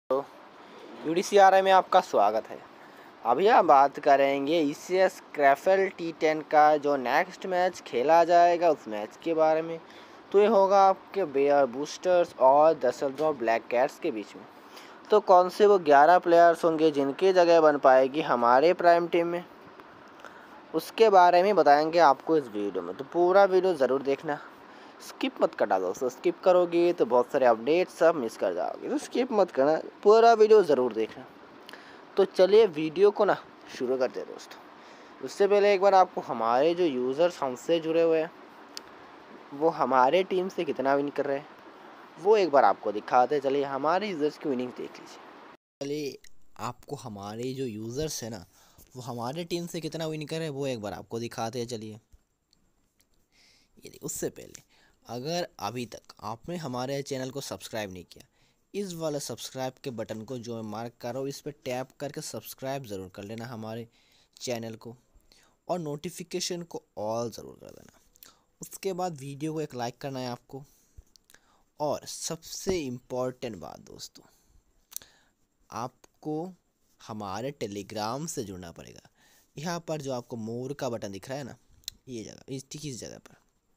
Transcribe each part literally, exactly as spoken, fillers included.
तो U D C R I में आपका स्वागत है। अभी हम बात करेंगे E C S Krefeld T ten का जो नेक्स्ट मैच खेला जाएगा उस मैच के बारे में। तो ये होगा आपके बेयर बूस्टर्स और दसल्डॉर्फ ब्लैक कैट्स के बीच में। तो कौन से वो ग्यारह प्लेयर्स होंगे जिनकी जगह बन पाएगी हमारे प्राइम टीम में, उसके बारे में बताएंगे आपको इस वीडियो में। तो पूरा वीडियो ज़रूर देखना, स्किप मत करना दोस्तों। स्किप करोगे तो बहुत सारे अपडेट्स सब मिस कर जाओगे, तो स्किप मत करना, पूरा वीडियो ज़रूर देखना। तो चलिए वीडियो को ना शुरू करते हैं दोस्तों। उससे पहले एक बार आपको हमारे जो यूज़र्स हमसे जुड़े हुए हैं वो हमारे टीम से कितना विन कर रहे हैं वो एक बार आपको दिखाते हैं। चलिए हमारे यूज़र्स की विनिंग देख लीजिए। चलिए आपको हमारे जो यूज़र्स हैं ना वो हमारे टीम से कितना विन कर रहे हैं वो एक बार आपको दिखाते हैं। चलिए ये उससे पहले अगर अभी तक आपने हमारे चैनल को सब्सक्राइब नहीं किया, इस वाले सब्सक्राइब के बटन को जो मैं मार्क कर रहा हूँ इस पर टैप करके सब्सक्राइब ज़रूर कर लेना हमारे चैनल को, और नोटिफिकेशन को ऑल ज़रूर कर देना। उसके बाद वीडियो को एक लाइक करना है आपको। और सबसे इम्पोर्टेंट बात दोस्तों, आपको हमारे टेलीग्राम से जुड़ना पड़ेगा। यहाँ पर जो आपको मोर का बटन दिख रहा है ना, ये जगह इस ठीक इस जगह पर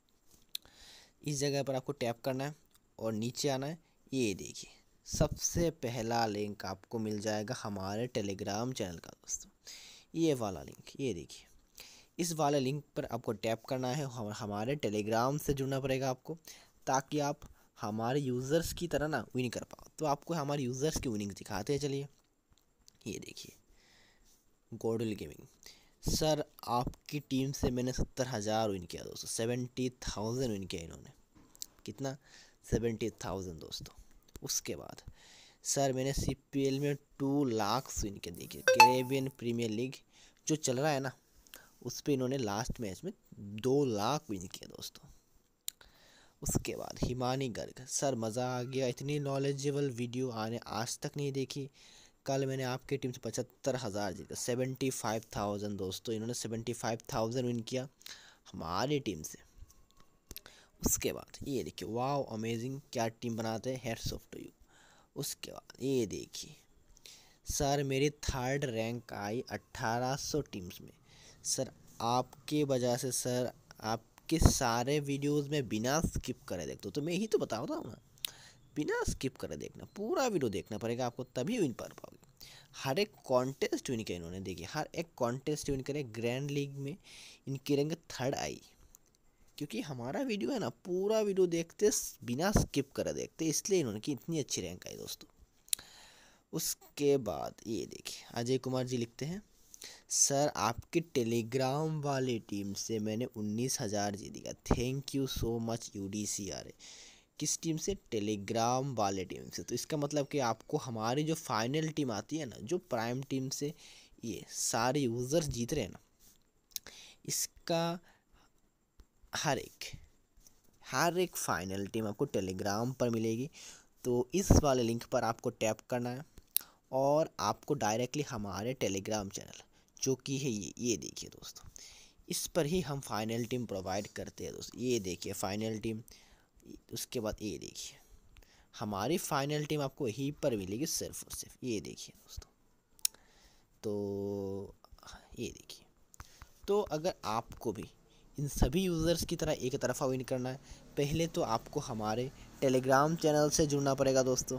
इस जगह पर आपको टैप करना है और नीचे आना है। ये देखिए सबसे पहला लिंक आपको मिल जाएगा हमारे टेलीग्राम चैनल का दोस्तों, ये वाला लिंक। ये देखिए इस वाले लिंक पर आपको टैप करना है, हम हमारे टेलीग्राम से जुड़ना पड़ेगा आपको, ताकि आप हमारे यूज़र्स की तरह ना विन कर पाओ। तो आपको हमारे यूज़र्स की विनिंग दिखाते हैं। चलिए ये देखिए गोडल गेमिंग सर, आपकी टीम से मैंने सत्तर हज़ार विन किया दोस्तों, सेवेंटी थाउजेंड विन किया इन्होंने। कितना? सेवेंटी थाउजेंड दोस्तों। उसके बाद सर मैंने सी पी एल में टू लाख विन किया। देखिए कैरेबियन प्रीमियर लीग जो चल रहा है ना उस पर इन्होंने लास्ट मैच में दो लाख विन किया दोस्तों। उसके बाद हिमानी गर्ग सर, मज़ा आ गया, इतनी नॉलेजेबल वीडियो आने आज तक नहीं देखी। कल मैंने आपकी टीम से पचहत्तर हज़ार जीता, सेवेंटी फाइव थाउजेंड दोस्तों। इन्होंने सेवेंटी फाइव थाउजेंड विन किया हमारी टीम से। उसके बाद ये देखिए वाओ अमेजिंग, क्या टीम बनाते हैं, हेड्स ऑफ टू यू। उसके बाद ये देखिए सर मेरी थर्ड रैंक आई अट्ठारह सौ टीम्स में। सर आपके वजह से सर आपके सारे वीडियोस में बिना स्किप करे देखता हूँ, तो मैं ही तो बता रहा हूँ ना, बिना स्किप करे देखना, पूरा वीडियो देखना पड़ेगा आपको, तभी विन कर पाओगे। हर एक कॉन्टेस्ट विन किया इन्होंने। देखिए हर एक कॉन्टेस्ट विन करे, ग्रैंड लीग में इनकी रैंक थर्ड आई, क्योंकि हमारा वीडियो है ना पूरा वीडियो देखते बिना स्किप करे देखते, इसलिए इन्होंने की इतनी अच्छी रैंक आई दोस्तों। उसके बाद ये देखिए अजय कुमार जी लिखते हैं, सर आपकी टेलीग्राम वाली टीम से मैंने उन्नीस हज़ार जीत गया, thank you so much U D C R A. किस टीम से? टेलीग्राम वाले टीम से। तो इसका मतलब कि आपको हमारी जो फाइनल टीम आती है ना, जो प्राइम टीम से ये सारे यूज़र्स जीत रहे हैं ना, इसका हर एक हर एक फाइनल टीम आपको टेलीग्राम पर मिलेगी। तो इस वाले लिंक पर आपको टैप करना है और आपको डायरेक्टली हमारे टेलीग्राम चैनल जो कि है ये ये देखिए दोस्तों, इस पर ही हम फाइनल टीम प्रोवाइड करते हैं दोस्तों। ये देखिए फाइनल टीम। उसके बाद ये देखिए हमारी फाइनल टीम आपको यहीं पर मिलेगी सिर्फ और सिर्फ, ये देखिए दोस्तों। तो ये देखिए, तो अगर आपको भी इन सभी यूज़र्स की तरह एक तरफा विन करना है, पहले तो आपको हमारे टेलीग्राम चैनल से जुड़ना पड़ेगा दोस्तों।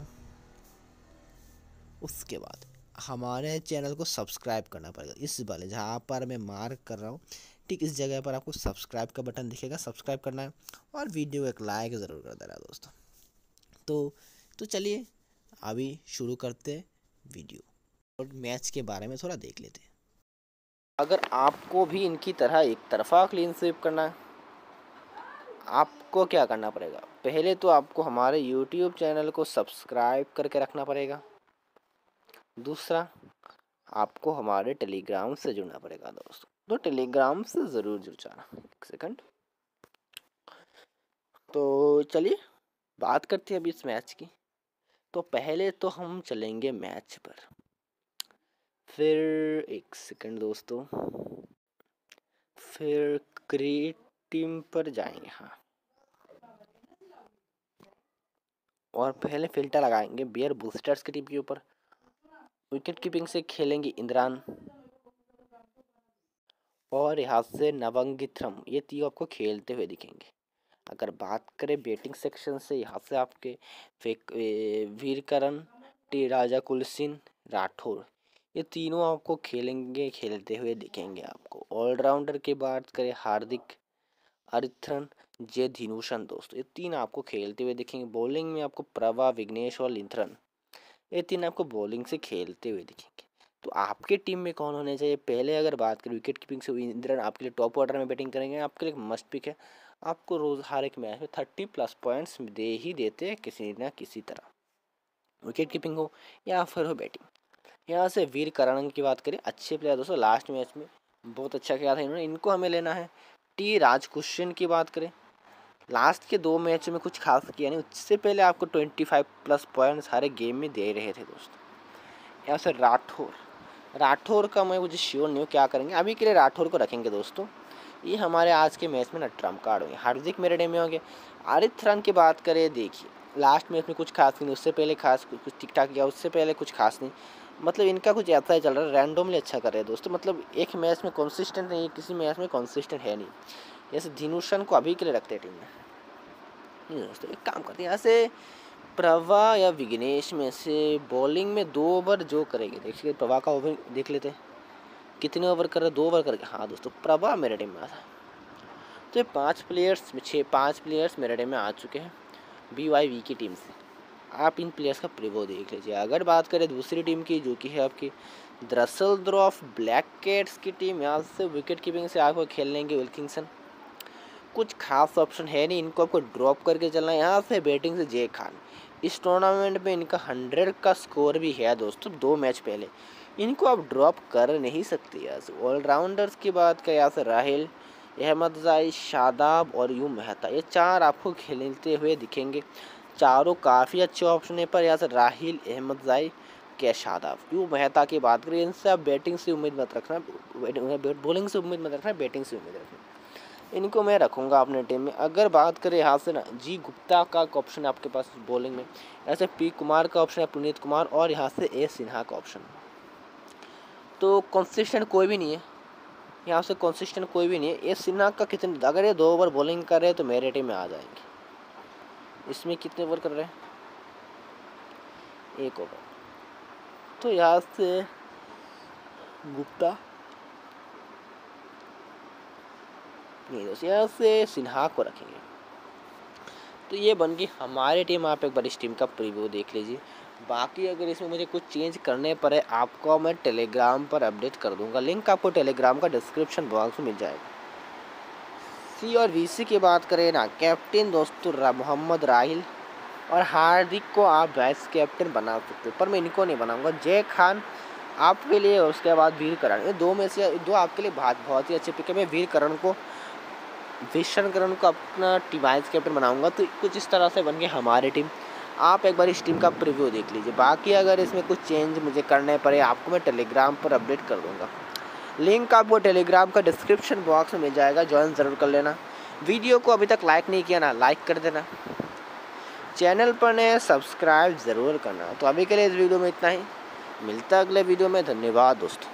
उसके बाद हमारे चैनल को सब्सक्राइब करना पड़ेगा, इस वाले जहाँ पर मैं मार्क कर रहा हूँ ठीक इस जगह पर आपको सब्सक्राइब का बटन दिखेगा, सब्सक्राइब करना है और वीडियो एक लाइक ज़रूर कर देना दोस्तों। तो तो चलिए अभी शुरू करते हैं वीडियो और मैच के बारे में थोड़ा देख लेते हैं। अगर आपको भी इनकी तरह एक तरफा क्लीन स्वीप करना है, आपको क्या करना पड़ेगा? पहले तो आपको हमारे यूट्यूब चैनल को सब्सक्राइब करके रखना पड़ेगा। दूसरा, आपको हमारे टेलीग्राम से जुड़ना पड़ेगा दोस्तों। तो टेलीग्राम से ज़रूर जुड़ जाना। एक सेकंड। तो चलिए बात करते हैं अभी इस मैच की। तो पहले तो हम चलेंगे मैच पर, फिर एक सेकंड दोस्तों, फिर क्रिएट टीम पर जाएंगे। हाँ और पहले फिल्टर लगाएंगे बियर बूस्टर्स की टीम के ऊपर। विकेट कीपिंग से खेलेंगे इंद्रान और यहाँ से नवंगित्रम, ये तीनों आपको खेलते हुए दिखेंगे। अगर बात करें बैटिंग सेक्शन से, यहाँ से आपके फेक वीरकरण, टी राजा कुलसिन, राठौर, ये तीनों आपको खेलेंगे खेलते हुए दिखेंगे आपको। ऑलराउंडर की बात करें हार्दिक, अरिथ्रन, जय धीनूषण दोस्तों, ये तीन आपको खेलते हुए दिखेंगे। बॉलिंग में आपको प्रभा, विघ्नेश और लिंथरन, ये तीन आपको बॉलिंग से खेलते हुए दिखेंगे। तो आपके टीम में कौन होने चाहिए? पहले अगर बात करें विकेट कीपिंग से, इंद्रन आपके लिए टॉप ऑर्डर में बैटिंग करेंगे, आपके लिए मस्ट पिक है। आपको रोज हर एक मैच में थर्टी प्लस पॉइंट्स दे ही देते हैं किसी ना किसी तरह, विकेट कीपिंग हो या फिर हो बैटिंग। यहाँ से वीर करण की बात करें, अच्छे प्लेयर दोस्तों, लास्ट मैच में बहुत अच्छा किया था इन्होंने, इनको हमें लेना है। टी राजकुशन की बात करें, लास्ट के दो मैच में कुछ खास किया नहीं, उससे पहले आपको ट्वेंटी फाइव प्लस पॉइंट्स हर एक गेम में दे रहे थे दोस्तों। यहाँ से राठौर, राठौर का मैं मुझे श्योर नहीं हूँ क्या करेंगे, अभी के लिए राठौर को रखेंगे दोस्तों। ये हमारे आज के मैच में ना ट्रम्प कार्ड होंगे। हार्दिक मेरे टीम में होंगे। आरिथ की बात करें, देखिए लास्ट मैच में कुछ खास नहीं, उससे पहले खास कुछ ठीक ठाक किया, उससे पहले कुछ खास नहीं, मतलब इनका कुछ ऐसा ही चल रहा है, रैंडमली अच्छा कर रहे हैं दोस्तों। मतलब एक मैच में कंसिस्टेंट नहीं है, किसी मैच में कंसिस्टेंट है नहीं। जैसे धीनूषण को अभी के लिए रखते हैं टीम में। दोस्तों एक काम करते हैं, यहाँ से प्रभा या विघ्नेश में से बॉलिंग में दो ओवर जो करेंगे, देखिए प्रभा का ओवर देख लेते हैं कितने ओवर कर रहे, दो ओवर करके। हाँ दोस्तों, प्रभा मेरे टीम में आता है। तो ये पाँच प्लेयर्स छः पाँच प्लेयर्स मेरे टीम में आ चुके हैं बी वाई वी की टीम से। आप इन प्लेयर्स का प्रीव्यू देख लीजिए। अगर बात करें दूसरी टीम की, जो कि है आपकी ड्रसलड्रॉफ ब्लैक कैट्स की टीम, यहाँ से विकेट कीपिंग से आपको खेल लेंगे विल्किंसन। कुछ खास ऑप्शन है नहीं, इनको आपको ड्रॉप करके चलना है। यहाँ से बैटिंग से जय खान, इस टूर्नामेंट में इनका हंड्रेड का स्कोर भी है दोस्तों, दो मैच पहले, इनको आप ड्रॉप कर नहीं सकते। यहाँ से ऑलराउंडर्स की बात करें, यहाँ से राहिल, अहमदजाई, शादाब और यू मेहता, ये चार आपको खेलते हुए दिखेंगे। चारों काफ़ी अच्छे ऑप्शन है, पर यहाँ से राहिल, अहमदजाई के शादाब, यू मेहता की बात करें, इनसे आप बैटिंग से उम्मीद मत रखना, बॉलिंग से उम्मीद मत रखना, बैटिंग से उम्मीद रखना। इनको मैं रखूँगा अपने टीम में। अगर बात करें यहाँ से ना, जी गुप्ता का ऑप्शन है आपके पास बॉलिंग में, ऐसे पी कुमार का ऑप्शन है, पुनीत कुमार, और यहाँ से ए सिन्हा का ऑप्शन। तो कंसिस्टेंट कोई भी नहीं है यहाँ से, कंसिस्टेंट कोई भी नहीं है। ए सिन्हा का कितने, अगर ये दो ओवर बॉलिंग कर रहे हैं तो मेरे टीम में आ जाएंगे। इसमें कितने ओवर कर रहे हैं, एक ओवर, तो यहाँ से गुप्ता नहीं दोस्तों, यहाँ से सिन्हा को रखेंगे। तो ये बन गई हमारी टीम। आप एक बार इस टीम का प्रीव्यू देख लीजिए। बाकी अगर इसमें मुझे कुछ चेंज करने पड़े, आपको मैं टेलीग्राम पर अपडेट कर दूंगा, लिंक आपको टेलीग्राम का डिस्क्रिप्शन बॉक्स में मिल जाएगा। सी और वी सी की बात करें ना, कैप्टन दोस्तों मोहम्मद राहिल और हार्दिक को आप वाइस कैप्टन बना सकते हो, पर मैं इनको नहीं बनाऊंगा। जय खान आपके लिए, और उसके बाद वीर करण, ये दो में से दो आपके लिए बहुत बहुत ही अच्छे पिक है। मैं वीर करण को विशन करण को अपना टीम वाइस कैप्टन बनाऊंगा। तो कुछ इस तरह से बन गई हमारी टीम। आप एक बार इस टीम का प्रीव्यू देख लीजिए। बाकी अगर इसमें कुछ चेंज मुझे करने पड़े, आपको मैं टेलीग्राम पर अपडेट कर दूंगा। लिंक आपको टेलीग्राम का डिस्क्रिप्शन बॉक्स में मिल जाएगा, ज्वाइन ज़रूर कर लेना। वीडियो को अभी तक लाइक नहीं किया ना, लाइक कर देना। चैनल पर नए सब्सक्राइब ज़रूर करना। तो अभी के लिए इस वीडियो में इतना ही, मिलता है अगले वीडियो में। धन्यवाद दोस्तों।